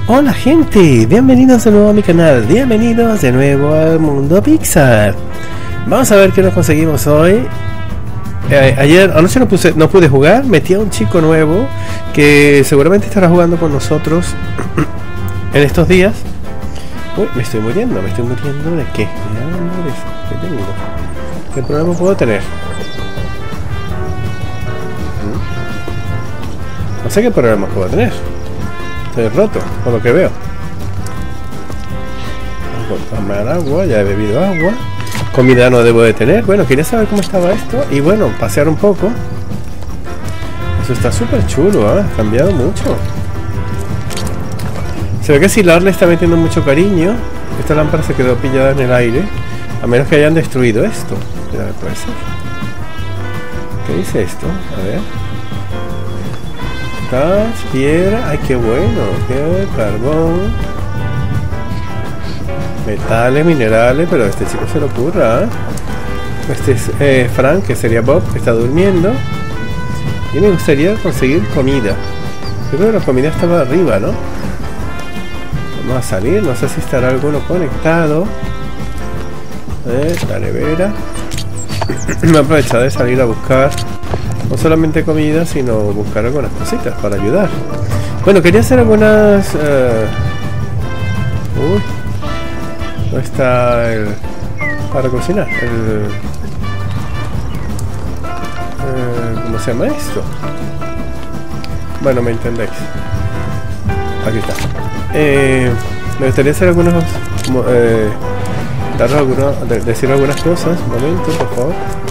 Hola gente, bienvenidos de nuevo a mi canal, bienvenidos de nuevo al mundo Pixar. Vamos a ver qué nos conseguimos hoy. Ayer, anoche no pude jugar, metí a un chico nuevo que seguramente estará jugando con nosotros en estos días. Uy, me estoy muriendo ¿de qué? ¿Qué tengo? ¿Qué problema puedo tener? No sé qué problema puedo tener. Estoy roto, por lo que veo. Voy a tomar agua, ya he bebido agua. Comida no debo de tener. Bueno, quería saber cómo estaba esto. Y bueno, pasear un poco. Eso está súper chulo, ¿eh? Ha cambiado mucho. Se ve que Silar le está metiendo mucho cariño. Esta lámpara se quedó pillada en el aire. A menos que hayan destruido esto. Mira, puede ser. ¿Qué dice esto? A ver. Piedra, ay qué bueno, qué carbón, metales, minerales, pero este chico se lo ocurra, ¿eh? Este es Frank, que sería Bob, que está durmiendo. Y me gustaría conseguir comida. Yo creo que la comida estaba arriba, ¿no? Vamos a salir, no sé si estará alguno conectado. La nevera. Me he aprovechado de salir a buscar no solamente comida, sino buscar algunas cositas para ayudar. Bueno, quería hacer algunas... ¿dónde está el... para cocinar? ¿Cómo se llama esto? Bueno, me entendéis. Aquí está. Me gustaría hacer algunos... decir algunas cosas. Un momento, por favor.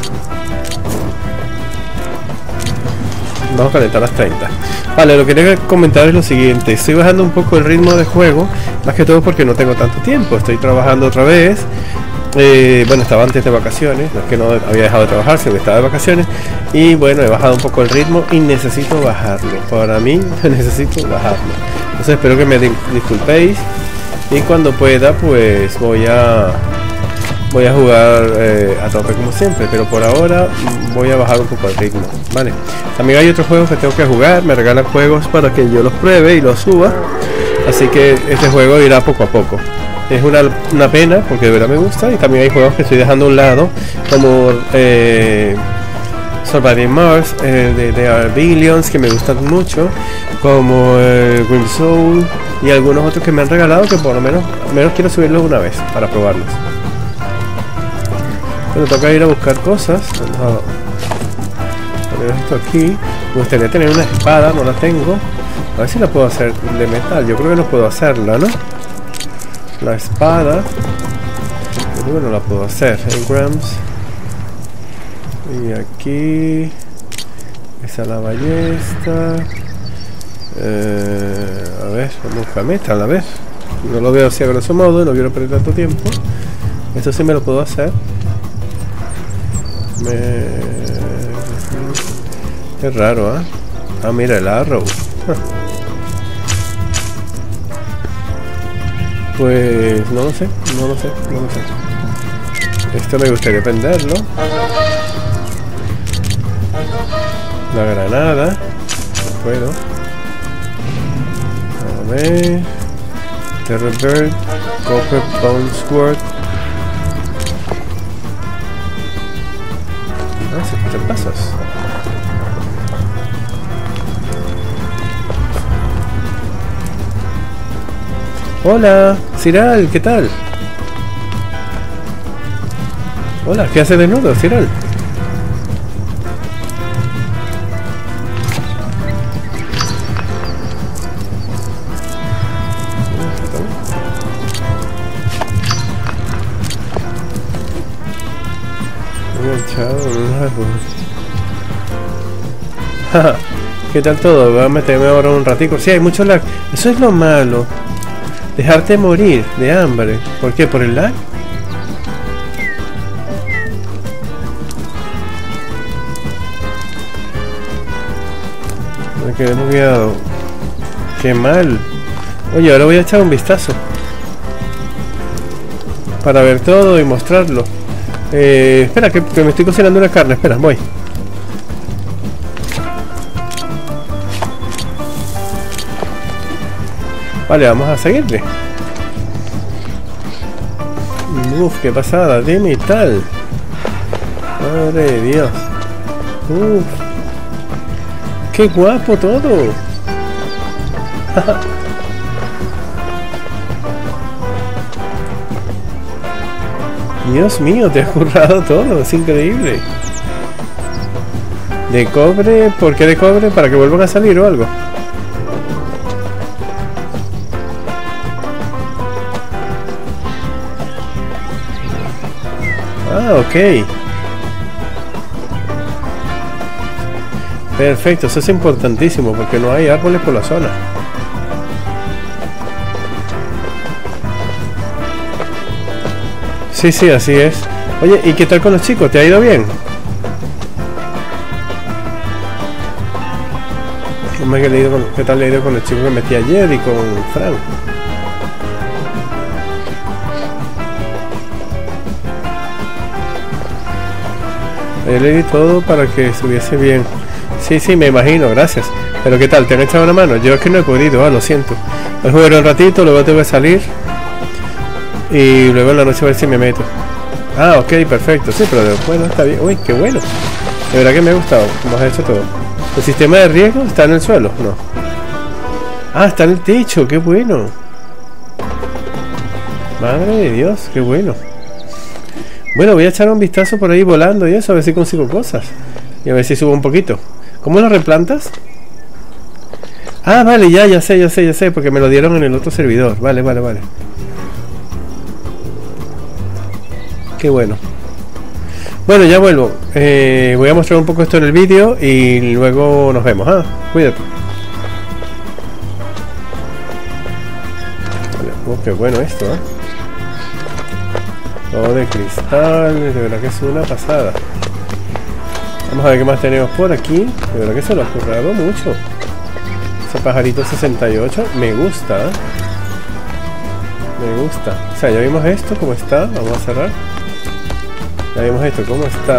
Vamos a calentar las 30. Vale, lo que quería comentar es lo siguiente. Estoy bajando un poco el ritmo de juego, más que todo porque no tengo tanto tiempo. Estoy trabajando otra vez. Bueno, estaba antes de vacaciones. No es que no había dejado de trabajar, sino que estaba de vacaciones. Y bueno, he bajado un poco el ritmo y necesito bajarlo. Para mí, necesito bajarlo. Entonces espero que me disculpéis. Y cuando pueda, pues voy a jugar a tope como siempre, pero por ahora voy a bajar un poco el ritmo, ¿vale? También hay otros juegos que tengo que jugar, me regalan juegos para que yo los pruebe y los suba, así que este juego irá poco a poco. Es una pena porque de verdad me gusta, y también hay juegos que estoy dejando a un lado, como Surviving Mars, de Arbillions, que me gustan mucho, como Grim Soul y algunos otros que me han regalado que por lo menos quiero subirlos una vez para probarlos. Bueno, toca ir a buscar cosas. Vamos a poner esto aquí. Me gustaría tener una espada, no la tengo. A ver si la puedo hacer de metal. Yo creo que no puedo hacerla, ¿no? La espada. Yo creo que no la puedo hacer. Engrams. Y aquí. Esa es la ballesta. A ver, vamos a buscar metal, a ver. No lo veo así a grosso modo, no quiero perder tanto tiempo. Esto sí me lo puedo hacer. Qué raro, ¿eh? Ah, mira el arrow. Pues no lo sé. Esto me gustaría venderlo. La granada. No puedo. A ver. Terror Bird. Copper Bone Sword. ¿Qué pasas? Hola, Siral, ¿qué tal? Hola, ¿qué hace desnudo, Siral? ¿Qué tal todo? Voy a meterme ahora un ratico. Sí, hay mucho lag. Eso es lo malo. Dejarte morir de hambre. ¿Por qué? ¿Por el lag? Me quedé bugueado. Qué mal. Oye, ahora voy a echar un vistazo para ver todo y mostrarlo. Espera, que me estoy cocinando una carne. Espera, voy. Vale, vamos a seguirle. Uf, qué pasada de metal. Madre de Dios. Uf. Qué guapo todo. Dios mío, te has currado todo, es increíble. De cobre, ¿por qué de cobre? ¿Para que vuelvan a salir o algo? Ah, ok. Perfecto, eso es importantísimo porque no hay árboles por la zona. Sí, sí, así es. Oye, ¿y qué tal con los chicos? ¿Te ha ido bien? ¿Qué tal le ha ido con el chico que metí ayer y con Frank? Yo le di todo para que estuviese bien. Sí, sí, me imagino, gracias. Pero ¿qué tal? ¿Te han echado una mano? Yo es que no he podido, lo siento. Voy a jugar un ratito, luego tengo que salir. Y luego en la noche a ver si me meto. Ah, ok, perfecto. Sí, pero bueno, está bien. Uy, qué bueno. De verdad que me ha gustado cómo has hecho todo. ¿El sistema de riego está en el suelo? No. Ah, está en el techo, qué bueno. Madre de Dios, qué bueno. Bueno, voy a echar un vistazo por ahí volando y eso, a ver si consigo cosas. Y a ver si subo un poquito. ¿Cómo lo replantas? Ah, vale, ya sé, porque me lo dieron en el otro servidor. Vale. Qué bueno. Bueno, ya vuelvo. Voy a mostrar un poco esto en el vídeo y luego nos vemos. Cuídate. Vale. Qué bueno esto, Todo de cristal, de verdad que es una pasada. Vamos a ver qué más tenemos por aquí. De verdad que se lo ha currado mucho. Ese pajarito 68 me gusta. Me gusta. O sea, ya vimos esto cómo está. Vamos a cerrar. Ya vimos esto cómo está.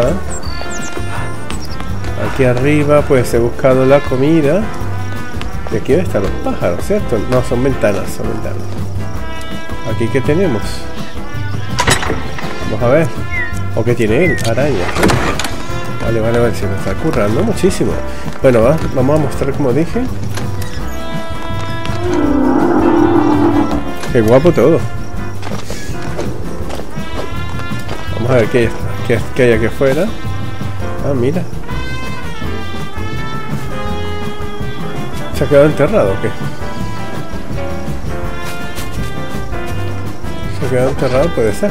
Aquí arriba pues he buscado la comida. Y aquí están los pájaros, ¿cierto? No, son ventanas, Aquí ¿qué tenemos? Vamos a ver. ¿O qué tiene él? Araña. Vale, se me está currando muchísimo. Bueno, vamos a mostrar como dije. Qué guapo todo. Vamos a ver qué hay aquí afuera. Ah, mira. ¿Se ha quedado enterrado o qué? ¿Se ha quedado enterrado? Puede ser.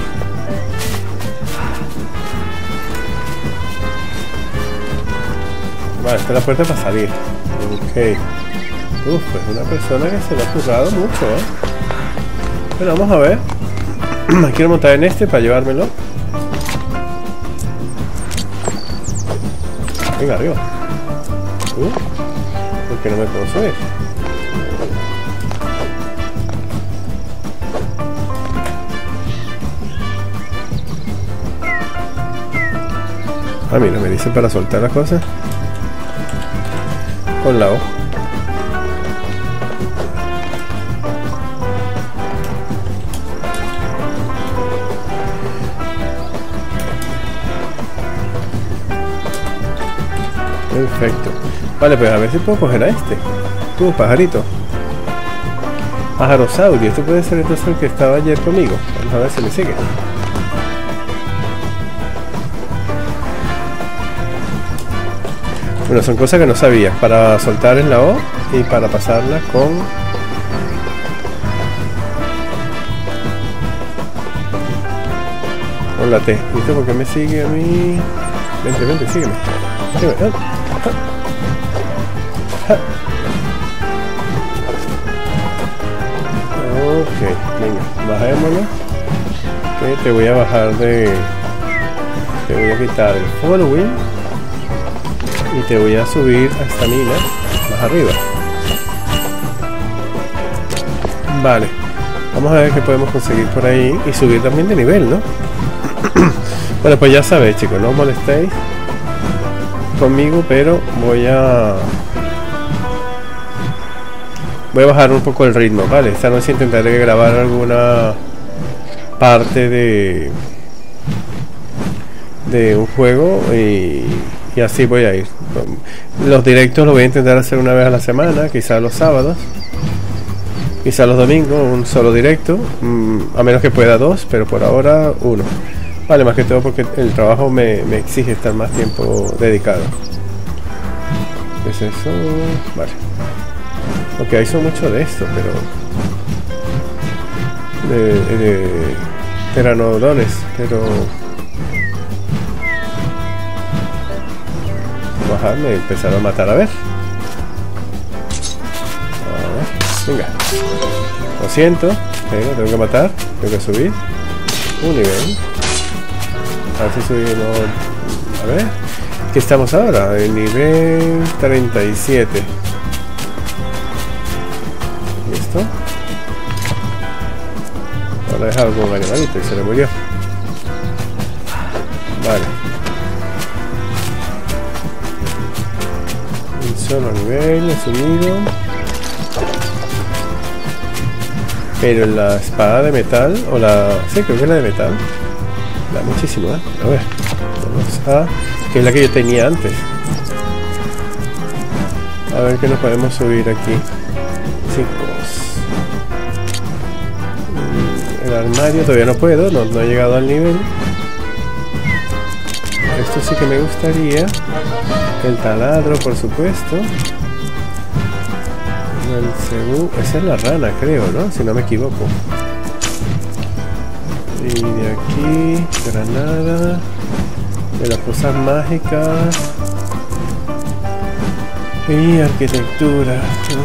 Vale, esta es la puerta para salir. Ok. Uf, pues una persona que se lo ha currado mucho, Bueno, vamos a ver. Me quiero montar en este para llevármelo. Venga, arriba. ¿Por qué no me puedo subir? Ah, mira, me dice para soltar las cosas. Con la hoja. Perfecto. Vale, pues a ver si puedo coger a este. Tú, pajarito. Pajarosaurio. Este puede ser entonces el que estaba ayer conmigo. Vamos a ver si me sigue. Bueno, son cosas que no sabía. Para soltar en la O y para pasarla con la T. ¿Viste por qué me sigue a mí? Vente, sígueme. Ok, venga, bajémonos. Ok, te voy a bajar de... Te voy a quitar el following. Y te voy a subir a esta mina más arriba. Vale. Vamos a ver qué podemos conseguir por ahí. Y subir también de nivel, ¿no? Bueno, pues ya sabéis, chicos, no os molestéis conmigo, pero voy a voy a bajar un poco el ritmo, ¿vale? Esta noche intentaré grabar alguna parte de un juego y así voy a ir. Los directos los voy a intentar hacer una vez a la semana, quizás los sábados, quizás los domingos, un solo directo, a menos que pueda dos, pero por ahora uno. Vale, más que todo porque el trabajo me exige estar más tiempo dedicado. ¿Qué es eso? Vale. Ok, hay son mucho de esto, pero... de pteranodrones, pero... bajarme y empezar a matar, a ver. Venga. Lo siento, pero tengo que matar, tengo que subir un nivel. A ver si subimos. A ver, ¿qué estamos ahora? En nivel 37. ¿Listo? Ahora dejar algún animalito y se le murió. Vale. Un solo nivel, he subido. Pero la espada de metal, o la... sí, creo que es la de metal. Da muchísimo, ¿eh? A ver. Vamos a... que es la que yo tenía antes. A ver qué nos podemos subir aquí. Chicos. El armario todavía no puedo, no he llegado al nivel. Esto sí que me gustaría. El taladro, por supuesto. Esa es la rana, creo, ¿no? Si no me equivoco. Y de aquí, granada. De las cosas mágicas. Y arquitectura.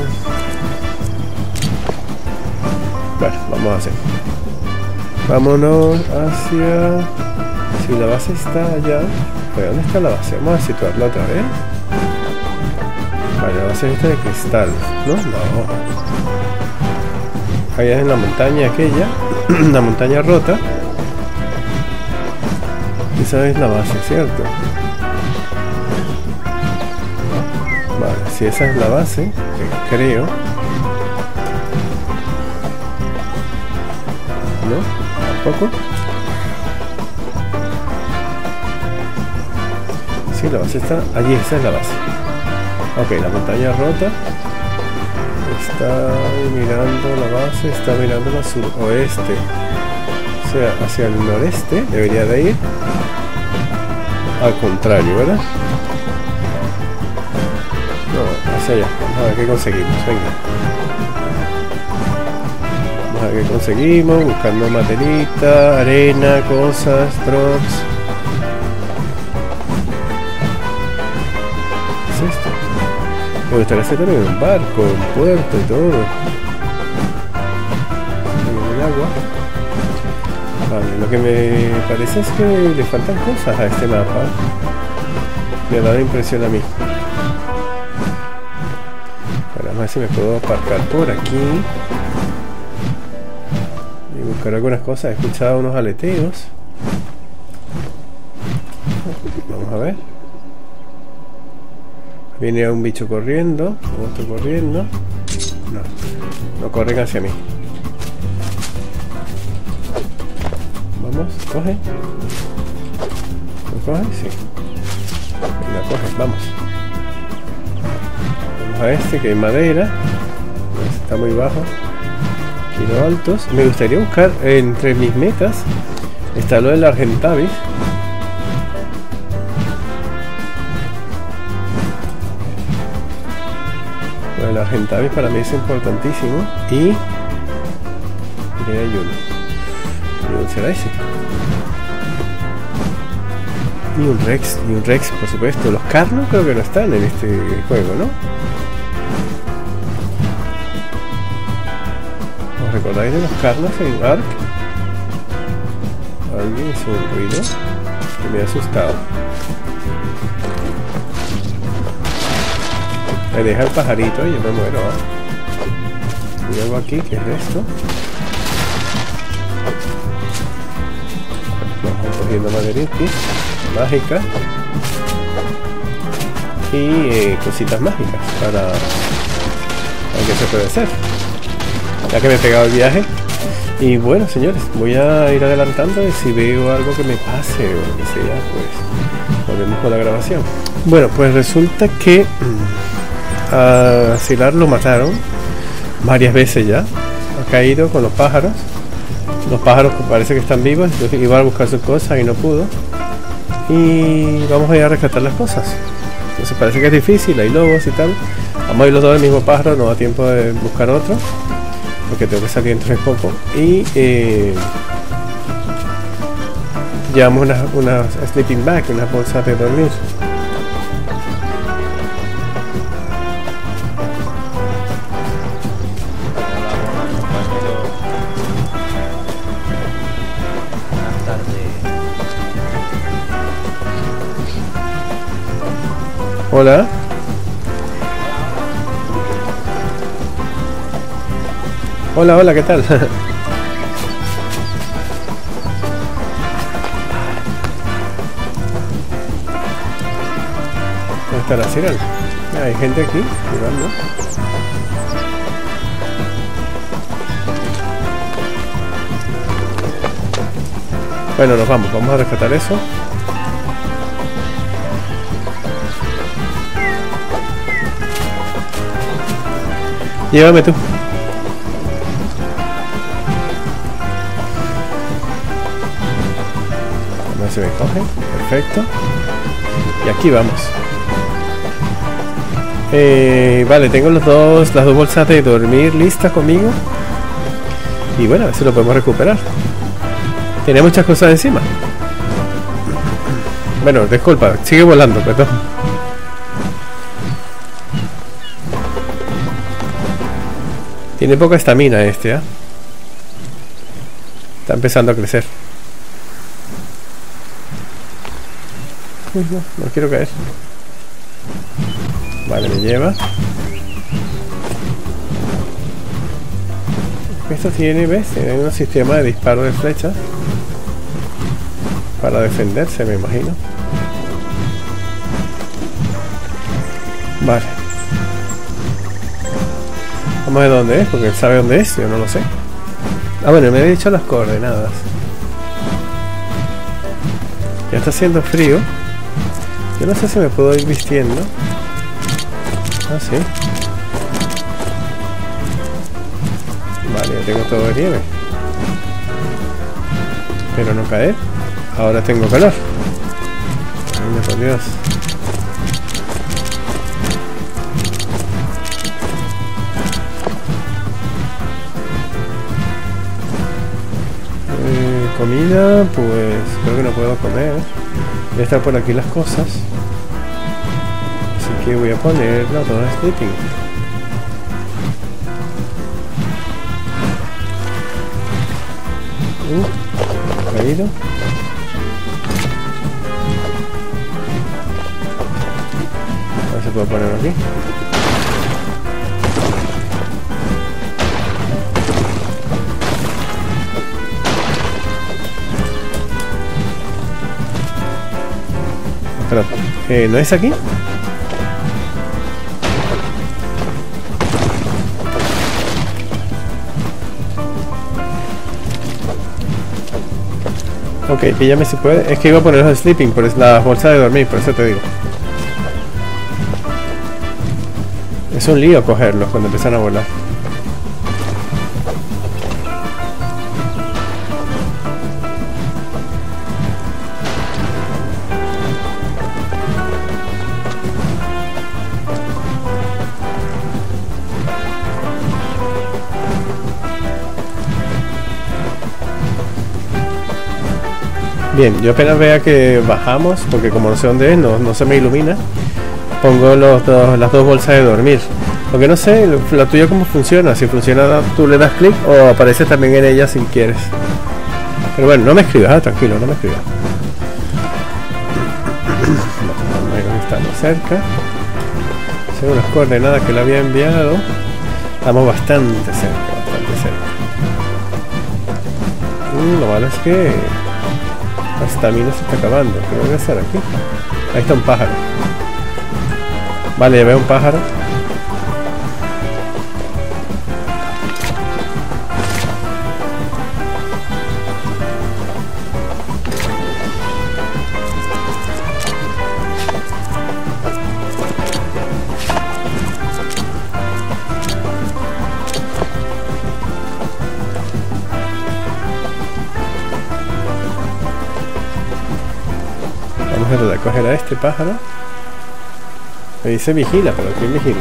Bueno, vamos a hacer. Vámonos hacia... si la base está allá... pues, ¿dónde está la base? Vamos a situarla otra vez. Vale, la base esta de cristal, ¿no? No. Allá en la montaña aquella. La montaña rota. Esa es la base, ¿cierto? Vale, si esa es la base, que creo... ¿no? ¿Tampoco? Sí, la base está... allí, esa es la base. Ok, la montaña rota. Está mirando la base, está mirando la suroeste. O sea, hacia el noreste debería de ir. Al contrario, ¿verdad? No, hacia allá. Vamos a ver qué conseguimos. Venga. Vamos a ver qué conseguimos. Buscando materita, arena, cosas, drops. ¿Qué es esto? Me gustaría hacer también un barco, un puerto y todo. En el agua. Vale, lo que me parece es que le faltan cosas a este mapa. Me da la impresión a mí. Bueno, a ver si me puedo aparcar por aquí. Y buscar algunas cosas. He escuchado unos aleteos. Vamos a ver. Viene un bicho corriendo, otro corriendo. No corren hacia mí. Vamos, coge. ¿Lo coge? Sí. Venga, coge, vamos. Vamos a este que hay madera. Está muy bajo. Quiero altos. Me gustaría buscar entre mis metas. Está lo del Argentavis. El Argentavis para mí es importantísimo. Y ahí hay uno. ¿Será ese? Y un Rex, por supuesto. Los Carnos creo que no están en este juego, ¿no? ¿Os recordáis de los Carnos en Ark? Alguien hizo un ruido que me ha asustado. Me deja el pajarito y yo me muero. ¿Eh? Y algo aquí, ¿qué es esto? Vamos cogiendo maderitis mágicas y cositas mágicas para qué se puede hacer, ya que me he pegado el viaje. Y bueno, señores, voy a ir adelantando y si veo algo que me pase o lo que sea, pues volvemos con la grabación. Bueno, pues resulta que a Silar lo mataron varias veces ya. Ha caído con los pájaros. Los pájaros parece que están vivos. Entonces iba a buscar sus cosas y no pudo. Y vamos a ir a rescatar las cosas. Entonces parece que es difícil, hay lobos y tal. Vamos a ir los dos del mismo pájaro, no da tiempo de buscar otro, porque tengo que salir dentro de poco. Y llevamos una sleeping bag, una bolsa de dormir. Hola. Hola, hola, ¿qué tal? ¿Dónde está la Siral? Hay gente aquí, jugando. Bueno, nos vamos a rescatar eso. Llévame tú. A ver si me coge. Perfecto. Y aquí vamos. Vale, tengo las dos bolsas de dormir listas conmigo. Y bueno, a ver si lo podemos recuperar. Tiene muchas cosas encima. Bueno, disculpa, sigue volando, perdón. Tiene poca estamina este, ¿eh? Está empezando a crecer. Uy, no quiero caer. Vale, me lleva. Esto tiene, ¿ves? Tiene un sistema de disparo de flechas para defenderse, me imagino. Vale. Vamos a ver dónde es, porque él sabe dónde es, yo no lo sé. Ah, bueno, me había dicho las coordenadas. Ya está haciendo frío. Yo no sé si me puedo ir vistiendo. Ah, sí. Vale, ya tengo todo de nieve. Pero no caer. Ahora tengo calor. Ay, por Dios. Comida, pues creo que no puedo comer. Ya están por aquí las cosas. Así que voy a poner la zona de sleeping. Caído. A ver si puedo ponerlo aquí. ¿No es aquí? Ok, píllame si puede. Es que iba a poner los sleeping, pero es la bolsa de dormir, por eso te digo. Es un lío cogerlos cuando empiezan a volar. Bien, yo apenas vea que bajamos, porque como no sé dónde es, no se me ilumina, pongo las dos bolsas de dormir. Porque no sé, la tuya cómo funciona, si funciona tú le das clic o aparece también en ella si quieres. Pero bueno, no me escribas, tranquilo, no me escribas. Estamos cerca. Según las coordenadas que le había enviado, estamos bastante cerca, Lo malo es que la estamina se está acabando. ¿Qué voy a hacer aquí? Ahí está un pájaro. Vale, ya veo un pájaro. verdad, coger a este pájaro. Me dice vigila, pero ¿quién vigila?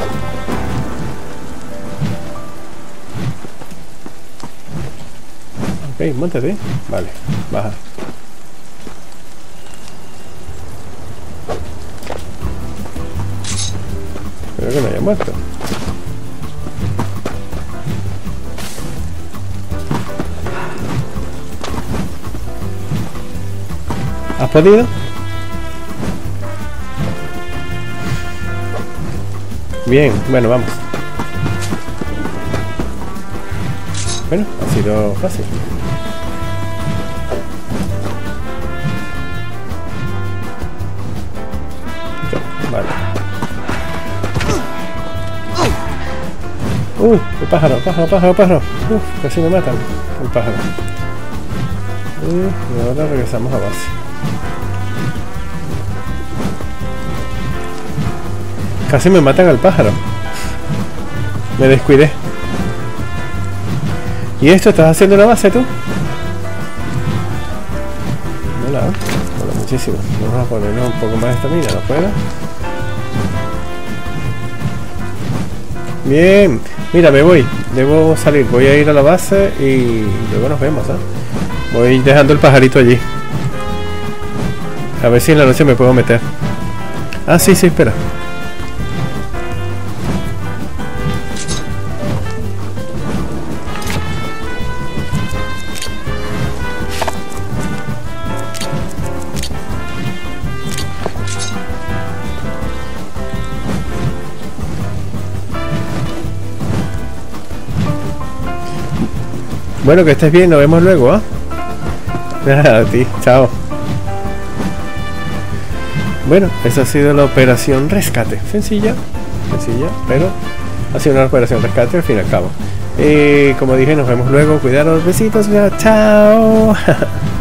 Ok, móntate. Vale, baja. Espero que no haya muerto. ¿Has podido? Bien, bueno, vamos. Bueno, ha sido fácil. Vale. El pájaro, pájaro. Casi me matan. El pájaro. Y ahora regresamos a base. Casi me matan al pájaro. Me descuidé. ¿Y esto estás haciendo una base tú? Hola, hola muchísimo. Vamos a ponernos un poco más de estamina, ¿no puedo? Bien. Mira, me voy. Debo salir. Voy a ir a la base y luego nos vemos, ¿eh? Voy dejando el pajarito allí. A ver si en la noche me puedo meter. Ah, sí, espera. Bueno, que estés bien, nos vemos luego, ¿ah? A ti, chao. Bueno, esa ha sido la operación rescate. Sencilla, pero ha sido una operación rescate al fin y al cabo. Como dije, nos vemos luego. Cuidaros, besitos, chao.